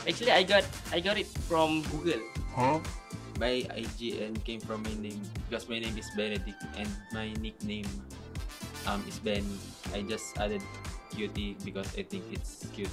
Actually, I got it from Google. Huh? My IGN came from my name because my name is Benedict and my nickname is Benny. I just added cutie because I think it's cute.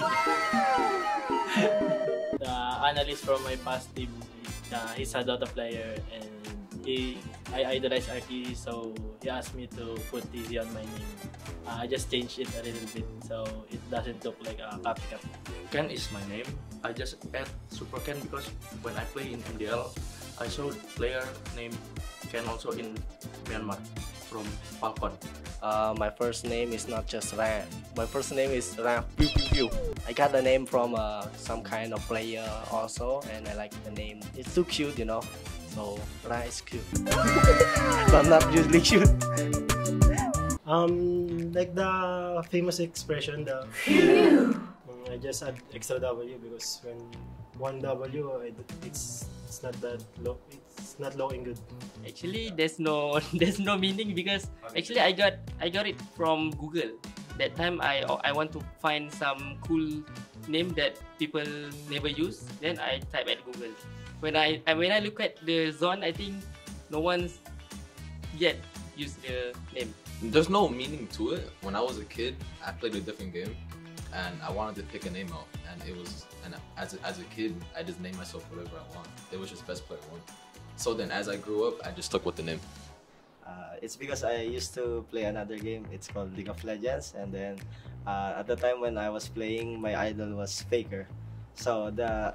The analyst from my past team, he's a Dota player and I idolize RP, so he asked me to put TZ on my name. I just changed it a little bit so it doesn't look like a copycat. Kenn is my name. I just add Super Kenn because when I play in MDL, I saw player named Kenn also in Myanmar from Falcon. My first name is not just Ran. My first name is Pheww. I got the name from some kind of player also, and I like the name. It's too cute, you know. So Ran is cute, but not usually cute. Like the famous expression, the I just add extra W because when one W, it's not that low. It's not looking good. Actually, there's no meaning because actually I got it from Google. That time I want to find some cool name that people never use. Then I type at Google. When I look at the Xorn, I think no one's yet used the name. There's no meaning to it. When I was a kid, I played a different game, and I wanted to pick a name out, and as a kid, I just named myself whatever I want. It was just best player one. So then, as I grew up, I just stuck with the name. It's because I used to play another game. It's called League of Legends, and then at the time when I was playing, my idol was Faker. So the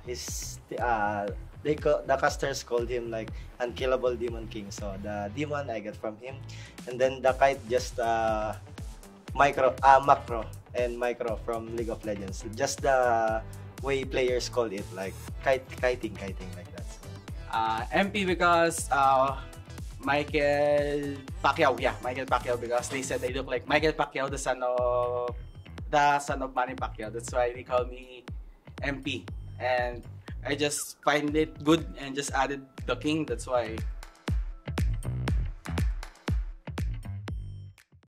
casters called him like unkillable Demon King. So the demon I got from him, and then the kite just macro and micro from League of Legends. Just the way players call it, like kiting like that. MP because Michael Pacquiao. Yeah, Michael Pacquiao because they said they look like Michael Pacquiao, the son of Manny Pacquiao. That's why they call me MP. And I just find it good and just added the king. That's why